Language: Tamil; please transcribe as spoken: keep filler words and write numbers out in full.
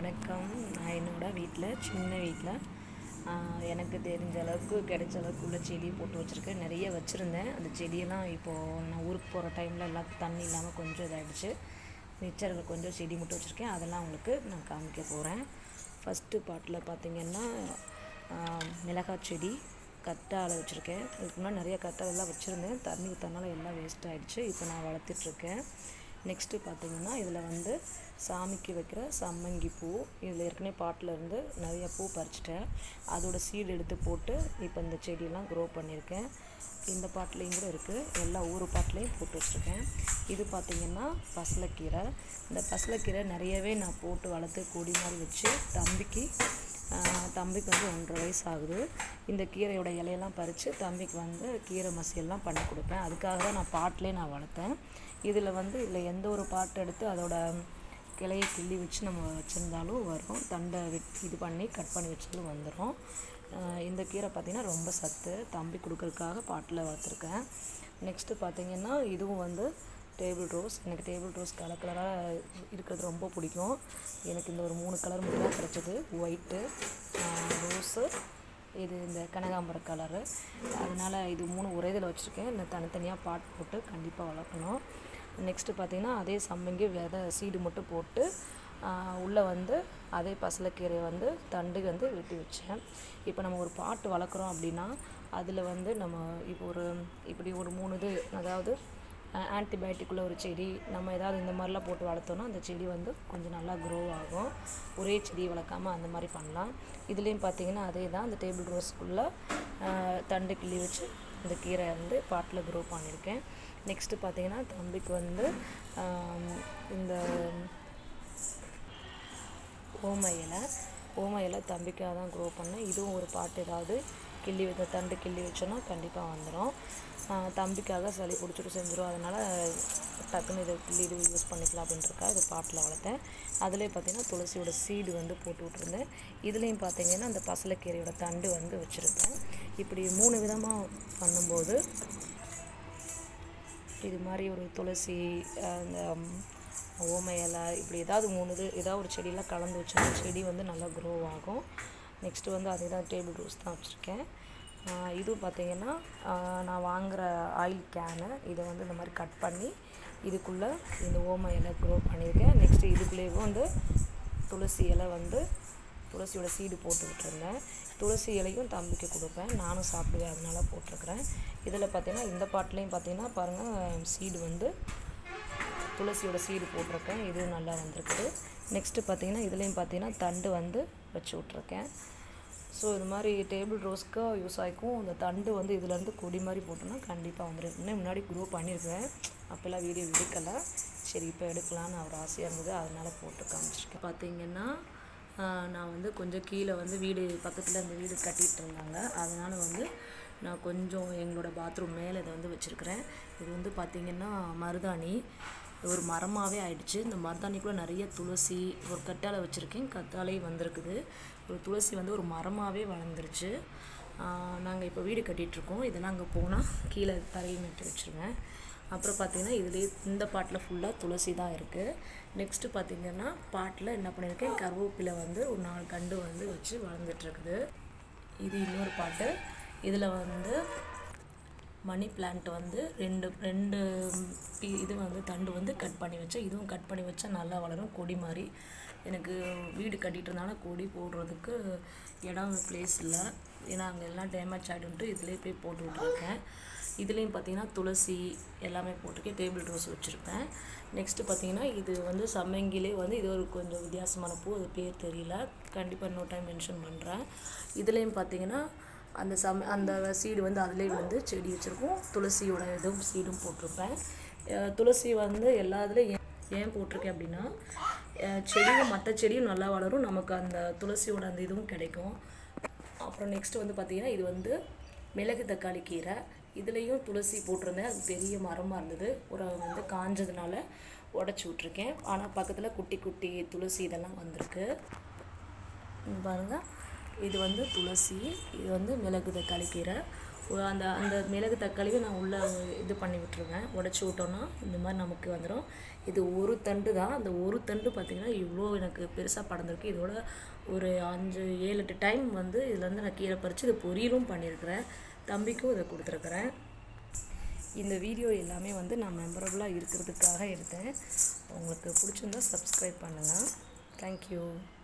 வணக்கம். நான் என்னோட வீட்டில் சின்ன வீட்டில் எனக்கு தெரிஞ்ச அளவுக்கு கிடைச்ச அளவுக்கு உள்ள செடி போட்டு வச்சுருக்கேன். நிறைய வச்சுருந்தேன். அந்த செடியெல்லாம் இப்போது நான் ஊருக்கு போகிற டைமில் எல்லாம் தண்ணி இல்லாமல் கொஞ்சம் இதாகிடுச்சு. மிச்சர்கள் கொஞ்சம் செடி மட்டும் வச்சுருக்கேன். அதெல்லாம் உங்களுக்கு நான் காமிக்க போகிறேன். ஃபஸ்ட்டு பாட்டில் பார்த்திங்கன்னா மிளகாய் செடி கத்தாழை வச்சுருக்கேன். இதுக்கு முன்னாடி நிறைய கத்தாழெல்லாம் வச்சுருந்தேன். தண்ணி ஊற்றனால எல்லாம் வேஸ்ட் ஆகிடுச்சு. இப்போ நான் வளர்த்துட்ருக்கேன். நெக்ஸ்ட்டு பார்த்திங்கன்னா இதில் வந்து சாமிக்கு வைக்கிற சம்மங்கி பூ. இதில் ஏற்கனவே பாட்டில் இருந்து நிறைய பூ பறிச்சிட்டேன். அதோட சீடு எடுத்து போட்டு இப்போ இந்த செடியெல்லாம் க்ரோ பண்ணியிருக்கேன். இந்த பாட்டிலையும் கூட இருக்குது. எல்லா ஊர் பாட்டிலையும் போட்டு வச்சுருக்கேன். இது பார்த்திங்கன்னா பசலைக்கீரை. இந்த பசலைக்கீரை நிறையவே நான் போட்டு வளர்த்து கொடி மாதிரி வச்சு தம்பிக்கு தம்பிக்கு வந்து ஒன்றரை வயசு ஆகுது. இந்த கீரையோட இலையெல்லாம் பறித்து தம்பிக்கு வந்து கீரை மசியெல்லாம் பண்ணி கொடுப்பேன். அதுக்காக தான் நான் பாட்டிலே நான் வளர்த்தேன். இதில் வந்து இதில் எந்த ஒரு பாட்டு எடுத்து அதோட கிளையை கிள்ளி வச்சு நம்ம வச்சுருந்தாலும் வரும். தண்டை வெட் இது பண்ணி கட் பண்ணி வச்சாலும் வந்துடும். இந்த கீரை பார்த்திங்கன்னா ரொம்ப சத்து. தம்பி கொடுக்கறதுக்காக பாட்டில் வளர்த்துருக்கேன். நெக்ஸ்ட்டு பார்த்திங்கன்னா இதுவும் வந்து டேபிள் ரோஸ். எனக்கு டேபிள் ரோஸ் கலர் கலராக இருக்கிறது ரொம்ப பிடிக்கும். எனக்கு இந்த ஒரு மூணு கலர் மட்டும் தான் கிடச்சிது. ஒயிட்டு, ரோஸு, இது இந்த கனகாம்பர கலரு. அதனால் இது மூணு ஒரே இதில் வச்சுருக்கேன். இந்த தனித்தனியாக பாட் போட்டு கண்டிப்பாக வளர்க்கணும். நெக்ஸ்ட்டு பார்த்திங்கன்னா அதே சம்மங்கி விதை சீடு மட்டும் போட்டு உள்ளே வந்து அதே பசலைக்கீரையை வந்து தண்டு வந்து வெட்டி வச்சேன். இப்போ நம்ம ஒரு பாட்டு வளர்க்குறோம் அப்படின்னா அதில் வந்து நம்ம இப்போ ஒரு இப்படி ஒரு மூணு இது, அதாவது ஆன்டிபயோட்டிக் உள்ள ஒரு செடி நம்ம ஏதாவது இந்த மாதிரிலாம் போட்டு வளர்த்தோன்னா அந்த செடி வந்து கொஞ்சம் நல்லா க்ரோ ஆகும். ஒரே செடியை வளர்க்காமல் அந்த மாதிரி பண்ணலாம். இதுலேயும் பார்த்திங்கன்னா அதே தான். அந்த டேபிள் ரோஸ்க்குள்ளே தண்டு கிள்ளி வச்சு இந்த கீரை வந்து பாட்டில் க்ரோ பண்ணியிருக்கேன். நெக்ஸ்ட்டு பார்த்திங்கன்னா தம்பிக்கு வந்து இந்த ஓம இலை ஓம இலை தம்பிக்காக தான் க்ரோ பண்ணேன். இதுவும் ஒரு பாட்டு ஏதாவது கிள்ளி வைத்த தண்டு கிள்ளி வச்சோன்னா கண்டிப்பாக வந்துடும். தம்பிக்காக சளி பிடிச்சிட்டு செஞ்சிடும். அதனால் டக்குன்னு இதை கிள்ளி இது யூஸ் பண்ணிக்கலாம் அப்படின்றக்கா இது பாட்டில் வளர்த்தேன். அதிலே பார்த்திங்கன்னா துளசியோட சீடு வந்து போட்டு விட்ருந்தேன். இதுலேயும் பார்த்திங்கன்னா அந்த பசலைக்கீரையோட தண்டு வந்து வச்சுருப்பேன். இப்படி மூணு விதமாக பண்ணும்போது இது மாதிரி ஒரு துளசி, அந்த ஓம இலை, இப்படி ஏதாவது மூணு இது ஏதாவது ஒரு செடியெலாம் கலந்து வச்சோன்னா செடி வந்து நல்லா க்ரோ ஆகும். நெக்ஸ்ட்டு வந்து அதே தான் டேபிள் ரோஸ் தான் வச்சுருக்கேன். இதுவும் பார்த்திங்கன்னா நான் வாங்குகிற ஆயில் கேனு. இதை வந்து இந்த மாதிரி கட் பண்ணி இதுக்குள்ளே இந்த ஓம இலை க்ரோ பண்ணியிருக்கேன். நெக்ஸ்ட்டு இதுக்குள்ளேயும் வந்து துளசி இலை வந்து துளசியோட சீடு போட்டு விட்டுருந்தேன். துளசி இலையும் தம்பிக்கு கொடுப்பேன். நானும் சாப்பிடுவேன், அதனால போட்டிருக்கிறேன். இதில் பார்த்திங்கன்னா இந்த பாட்டிலையும் பார்த்திங்கன்னா பாருங்கள் சீடு வந்து துளசியோட சீடு போட்டிருக்கேன். இதுவும் நல்லா வந்திருக்குது. நெக்ஸ்ட்டு பார்த்திங்கன்னா இதுலேயும் பார்த்திங்கன்னா தண்டு வந்து வச்சு விட்ருக்கேன். ஸோ இது மாதிரி டேபிள் ரோஸ்க்கு யூஸ் ஆகிக்கும். இந்த தண்டு வந்து இதிலேருந்து கொடி மாதிரி போட்டோன்னா கண்டிப்பாக வந்துடும். இன்னும் முன்னாடி க்ரோ பண்ணியிருக்கேன். அப்போல்லாம் வீடியோ எடுக்கலை. சரி இப்போ எடுக்கலான்னு அவர் ஆசையாக இருந்தது, அதனால் போட்டு காமிச்சிருக்கேன். பார்த்திங்கன்னா நான் வந்து கொஞ்சம் கீழே வந்து வீடு பக்கத்தில் அந்த வீடு கட்டிகிட்டு இருந்தாங்க. அதனால் வந்து நான் கொஞ்சம் எங்களோட பாத்ரூம் மேலே இதை வந்து வச்சுருக்கிறேன். இது வந்து பார்த்திங்கன்னா மருதாணி ஒரு மரமாகவே ஆயிடுச்சு. இந்த மருதாணிக்குள்ளே நிறைய துளசி, ஒரு கத்தாழை வச்சுருக்கேன். கத்தாழையும் வந்திருக்குது. ஒரு துளசி வந்து ஒரு மரமாகவே வளர்ந்துருச்சு. நாங்கள் இப்போ வீடு கட்டிகிட்ருக்கோம். இதெல்லாம் அங்கே போனால் கீழே தரையில் நட்டு வச்சுருவேன். அப்புறம் பார்த்திங்கன்னா இதுலேயே இந்த பாட்டில் ஃபுல்லாக துளசி தான் இருக்குது. நெக்ஸ்ட்டு பார்த்திங்கன்னா பாட்டில் என்ன பண்ணியிருக்கேன், கருவேப்பிலை வந்து ஒரு நாலு கண்டு வந்து வச்சு வளர்ந்துட்டுருக்குது. இது இன்னொரு பாட்டு. இதில் வந்து மணி பிளான்ட் வந்து ரெண்டு ரெண்டு பீ இது வந்து தண்டு வந்து கட் பண்ணி வச்சேன். இதுவும் கட் பண்ணி வச்சா நல்லா வளரும் கொடி மாதிரி. எனக்கு வீடு கட்டிகிட்டு இருந்தாலும் கொடி போடுறதுக்கு இடம் ப்ளேஸ் இல்லை. ஏன்னா அங்கே எல்லாம் டேமேஜ் ஆகிடும்ட்டு இதிலே போய் போட்டு விட்ருக்கேன். இதுலேயும் பார்த்திங்கன்னா துளசி எல்லாமே போட்டிருக்கேன். டேபிள் ரோஸ் வச்சுருப்பேன். நெக்ஸ்ட்டு பார்த்திங்கன்னா இது வந்து சம்மங்கிலே வந்து இது ஒரு கொஞ்சம் வித்தியாசமான பூ. அது பேர் தெரியல, கண்டிப்பாக இன்னொரு டைம் மென்ஷன் பண்ணுறேன். இதுலேயும் பார்த்திங்கன்னா அந்த சம் அந்த சீடு வந்து அதிலே வந்து செடி வச்சுருக்கோம். துளசியோட இதுவும் சீடும் போட்டிருப்பேன். துளசி வந்து எல்லா இதுலேயும் ஏன் ஏன் போட்டிருக்கேன் அப்படின்னா செடியும் மற்ற செடியும் நல்லா வளரும், நமக்கு அந்த துளசியோட அந்த இதுவும் கிடைக்கும். அப்புறம் நெக்ஸ்ட்டு வந்து பார்த்திங்கன்னா இது வந்து மிளகு தக்காளி கீரை. இதுலேயும் துளசி போட்டிருந்தேன். அது பெரிய மரமாக இருந்தது. ஒரு வந்து காஞ்சதுனால உடச்சி விட்ருக்கேன். ஆனால் பக்கத்தில் குட்டி குட்டி துளசி இதெல்லாம் வந்திருக்கு பாருங்கள். இது வந்து துளசி, இது வந்து மிளகு தக்காளி கீரை. அந்த அந்த மிளகு தக்காளியை நான் உள்ளே இது பண்ணி விட்டுருவேன். உடச்சி விட்டோன்னா இந்த மாதிரி நமக்கு வந்துடும். இது ஒரு தண்டு தான். அந்த ஒரு தண்டு பார்த்திங்கன்னா இவ்வளோ எனக்கு பெருசாக படர்ந்துருக்கு. இதோட ஒரு அஞ்சு ஏழு எட்டு டைம் வந்து இதுலேருந்து நான் கீரை பறித்து இது பொரியலும் பண்ணியிருக்கிறேன். தம்பிக்கும் இதை கொடுத்துருக்குறேன். இந்த வீடியோ எல்லாமே வந்து நான் மெமரபுளாக இருக்கிறதுக்காக எடுத்தேன். உங்களுக்கு பிடிச்சிருந்தா சப்ஸ்கிரைப் பண்ணுங்கள். தேங்க்யூ.